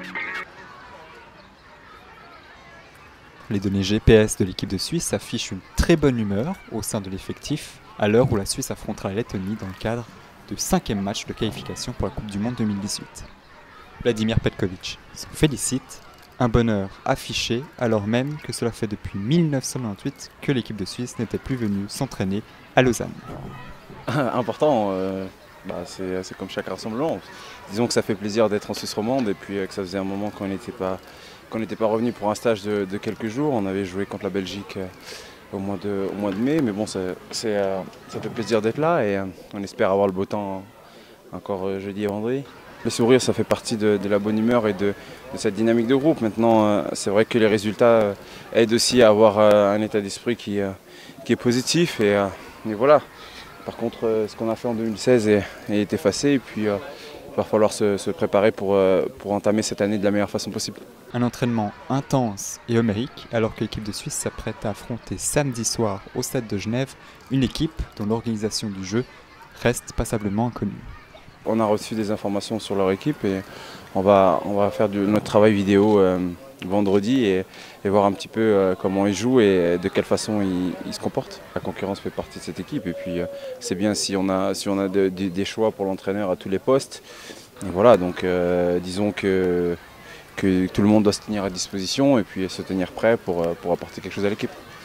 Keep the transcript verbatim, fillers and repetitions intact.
Les données G P S de l'équipe de Suisse affichent une très bonne humeur au sein de l'effectif à l'heure où la Suisse affrontera la Lettonie dans le cadre du cinquième match de qualification pour la Coupe du Monde deux mille dix-huit. Vladimir Petkovic s'en félicite, un bonheur affiché alors même que cela fait depuis mille neuf cent quatre-vingt-huit que l'équipe de Suisse n'était plus venue s'entraîner à Lausanne. Important, euh, bah c'est comme chaque rassemblement. Disons que ça fait plaisir d'être en Suisse romande et puis que ça faisait un moment qu'on n'était pas, qu'on n'était pas revenu pour un stage de, de quelques jours. On avait joué contre la Belgique au mois de, au mois de mai, mais bon, ça, euh, ça fait plaisir d'être là et euh, on espère avoir le beau temps encore euh, jeudi et vendredi. Le sourire, ça fait partie de, de la bonne humeur et de, de cette dynamique de groupe. Maintenant, euh, c'est vrai que les résultats euh, aident aussi à avoir euh, un état d'esprit qui, euh, qui est positif et, euh, et voilà. Par contre, euh, ce qu'on a fait en deux mille seize est, est effacé et puis euh, il va falloir se, se préparer pour, euh, pour entamer cette année de la meilleure façon possible. Un entraînement intense et homérique alors que l'équipe de Suisse s'apprête à affronter samedi soir au Stade de Genève une équipe dont l'organisation du jeu reste passablement inconnue. On a reçu des informations sur leur équipe et on va, on va faire du, notre travail vidéo euh, vendredi et, et voir un petit peu euh, comment ils jouent et de quelle façon ils, ils se comportent. La concurrence fait partie de cette équipe et puis euh, c'est bien si on a, si on a de, de, des choix pour l'entraîneur à tous les postes. Et voilà, donc euh, disons que, que tout le monde doit se tenir à disposition et puis se tenir prêt pour, pour apporter quelque chose à l'équipe.